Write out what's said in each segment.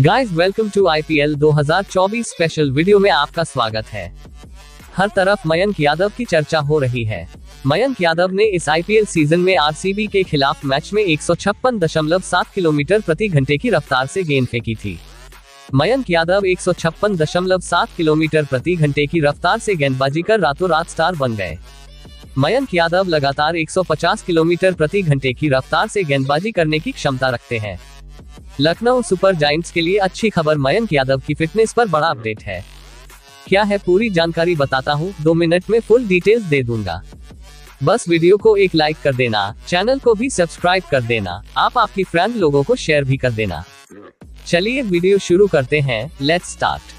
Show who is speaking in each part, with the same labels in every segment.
Speaker 1: Guys welcome to IPL 2024 special video में आपका स्वागत है। हर तरफ मयंक यादव की चर्चा हो रही है। मयंक यादव ने इस आईपीएल सीजन में आरसीबी के खिलाफ मैच में 156.7 किलोमीटर प्रति घंटे की रफ्तार से गेंद फेंकी थी। मयंक यादव 156.7 किलोमीटर प्रति घंटे की रफ्तार से गेंदबाजी कर रातों रात स्टार बन गए। मयंक यादव लगातार 150 किलोमीटर प्रति घंटे की रफ्तार से गेंदबाजी करने की क्षमता रखते हैं। लखनऊ सुपर जायंट्स के लिए अच्छी खबर, मयंक यादव की फिटनेस पर बड़ा अपडेट है। क्या है पूरी जानकारी बताता हूँ, 2 मिनट में फुल डिटेल्स दे दूंगा। बस वीडियो को एक लाइक कर देना, चैनल को भी सब्सक्राइब कर देना, आपकी फ्रेंड लोगों को शेयर भी कर देना। चलिए वीडियो शुरू करते हैं, लेट्स स्टार्ट।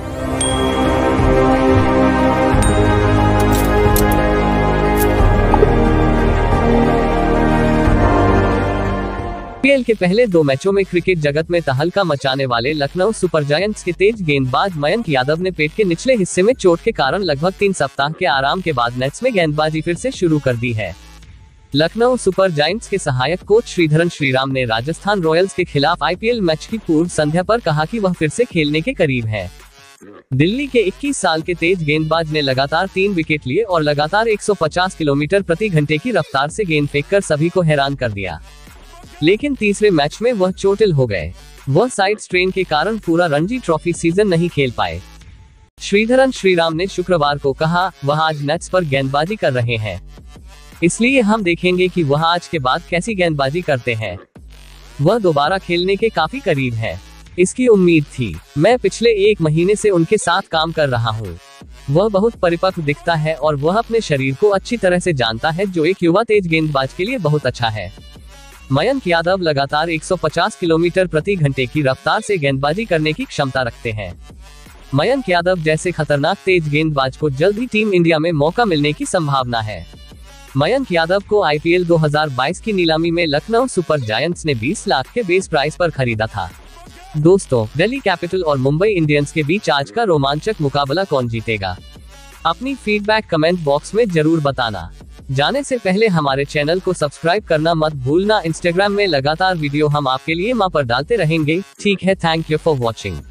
Speaker 1: आईपीएल के पहले 2 मैचों में क्रिकेट जगत में तहलका मचाने वाले लखनऊ सुपर जायंट्स के तेज गेंदबाज मयंक यादव ने पेट के निचले हिस्से में चोट के कारण लगभग 3 सप्ताह के आराम के बाद नेट्स में गेंदबाजी फिर से शुरू कर दी है। लखनऊ सुपर जायंट्स के सहायक कोच श्रीधरन श्रीराम ने राजस्थान रॉयल्स के खिलाफ आईपीएल मैच की पूर्व संध्या पर कहा कि वह फिर से खेलने के करीब है। दिल्ली के 21 साल के तेज गेंदबाज ने लगातार 3 विकेट लिए और लगातार 150 किलोमीटर प्रति घंटे की रफ्तार से गेंद फेंककर सभी को हैरान कर दिया। लेकिन तीसरे मैच में वह चोटिल हो गए। वह साइड स्ट्रेन के कारण पूरा रणजी ट्रॉफी सीजन नहीं खेल पाए। श्रीधरन श्रीराम ने शुक्रवार को कहा, वह आज नेट्स पर गेंदबाजी कर रहे हैं, इसलिए हम देखेंगे कि वह आज के बाद कैसी गेंदबाजी करते हैं। वह दोबारा खेलने के काफी करीब है, इसकी उम्मीद थी। मैं पिछले 1 महीने से उनके साथ काम कर रहा हूँ। वह बहुत परिपक्व दिखता है और वह अपने शरीर को अच्छी तरह से जानता है, जो एक युवा तेज गेंदबाज के लिए बहुत अच्छा है। मयंक यादव लगातार 150 किलोमीटर प्रति घंटे की रफ्तार से गेंदबाजी करने की क्षमता रखते हैं। मयंक यादव जैसे खतरनाक तेज गेंदबाज को जल्द ही टीम इंडिया में मौका मिलने की संभावना है। मयंक यादव को आईपीएल 2022 की नीलामी में लखनऊ सुपर जायंट्स ने 20 लाख के बेस प्राइस पर खरीदा था। दोस्तों, दिल्ली कैपिटल और मुंबई इंडियंस के बीच आज का रोमांचक मुकाबला कौन जीतेगा? अपनी फीडबैक कमेंट बॉक्स में जरूर बताना। जाने से पहले हमारे चैनल को सब्सक्राइब करना मत भूलना। इंस्टाग्राम में लगातार वीडियो हम आपके लिए वहां पर डालते रहेंगे। ठीक है, थैंक यू फॉर वॉचिंग।